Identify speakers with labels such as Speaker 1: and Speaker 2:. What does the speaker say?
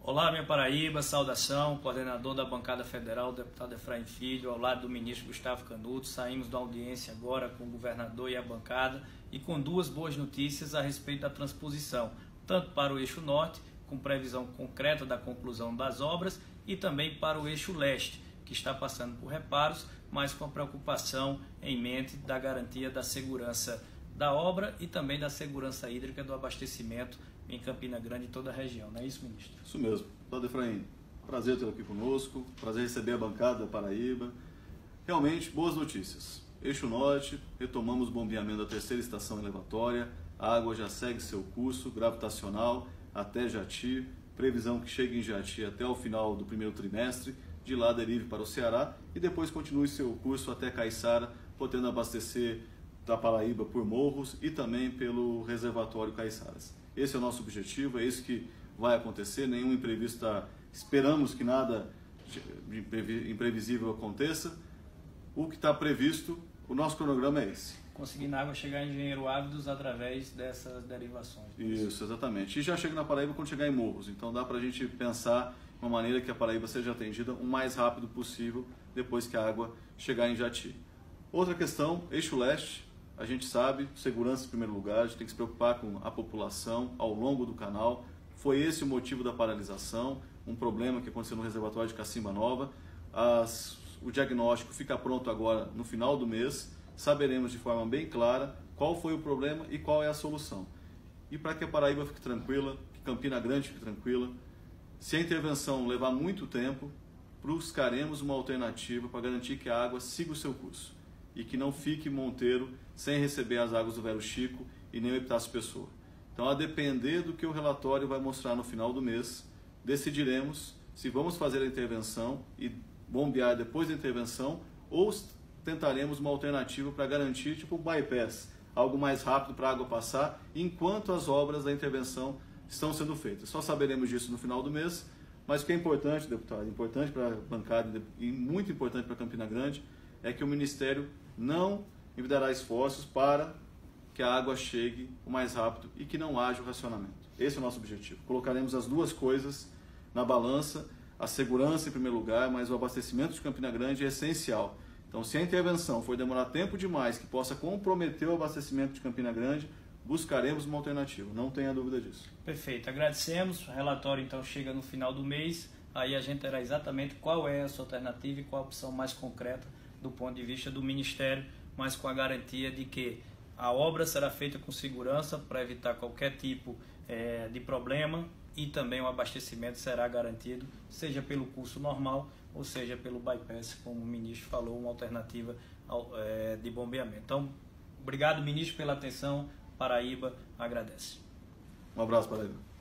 Speaker 1: Olá, minha Paraíba, saudação, coordenador da bancada federal, o deputado Efraim Filho, ao lado do ministro Gustavo Canuto. Saímos da audiência agora com o governador e a bancada e com duas boas notícias a respeito da transposição, tanto para o eixo norte, com previsão concreta da conclusão das obras, e também para o eixo leste, que está passando por reparos, mas com a preocupação em mente da garantia da segurança da obra e também da segurança hídrica do abastecimento em Campina Grande e toda a região. Não é isso, ministro?
Speaker 2: Isso mesmo. Deputado Efraim, prazer tê-lo aqui conosco, prazer receber a bancada da Paraíba. Realmente, boas notícias. Eixo Norte, retomamos o bombeamento da terceira estação elevatória, a água já segue seu curso gravitacional até Jati, previsão que chegue em Jati até o final do primeiro trimestre, de lá derive para o Ceará e depois continue seu curso até Caiçara, podendo abastecer da Paraíba por Morros e também pelo reservatório Caiçaras. Esse é o nosso objetivo, é isso que vai acontecer, nenhum imprevisto, esperamos que nada imprevisível aconteça. O que está previsto, o nosso cronograma é esse.
Speaker 1: Conseguindo água chegar em Engenheiro Ávidos através dessas derivações.
Speaker 2: Isso, exatamente. E já chega na Paraíba quando chegar em Morros, então dá para a gente pensar uma maneira que a Paraíba seja atendida o mais rápido possível depois que a água chegar em Jati. Outra questão, eixo leste. A gente sabe, segurança em primeiro lugar, a gente tem que se preocupar com a população ao longo do canal. Foi esse o motivo da paralisação, um problema que aconteceu no reservatório de Cacimba Nova. O diagnóstico fica pronto agora no final do mês, saberemos de forma bem clara qual foi o problema e qual é a solução. E para que a Paraíba fique tranquila, que Campina Grande fique tranquila, se a intervenção levar muito tempo, buscaremos uma alternativa para garantir que a água siga o seu curso e que não fique Monteiro sem receber as águas do Vero Chico e nem o Epitácio Pessoa. Então, a depender do que o relatório vai mostrar no final do mês, decidiremos se vamos fazer a intervenção e bombear depois da intervenção ou tentaremos uma alternativa para garantir, tipo bypass, algo mais rápido para a água passar enquanto as obras da intervenção estão sendo feitas. Só saberemos disso no final do mês, mas o que é importante, deputado, importante para a bancada e muito importante para Campina Grande, é que o Ministério não envidará esforços para que a água chegue o mais rápido e que não haja o racionamento. Esse é o nosso objetivo. Colocaremos as duas coisas na balança, a segurança em primeiro lugar, mas o abastecimento de Campina Grande é essencial. Então, se a intervenção for demorar tempo demais, que possa comprometer o abastecimento de Campina Grande, buscaremos uma alternativa, não tenha dúvida disso.
Speaker 1: Perfeito, agradecemos. O relatório então chega no final do mês, aí a gente terá exatamente qual é a sua alternativa e qual a opção mais concreta do ponto de vista do Ministério, mas com a garantia de que a obra será feita com segurança para evitar qualquer tipo de problema e também o abastecimento será garantido, seja pelo curso normal ou seja pelo bypass, como o ministro falou, uma alternativa de bombeamento. Então, obrigado, ministro, pela atenção. Paraíba agradece.
Speaker 2: Um abraço, Paraíba.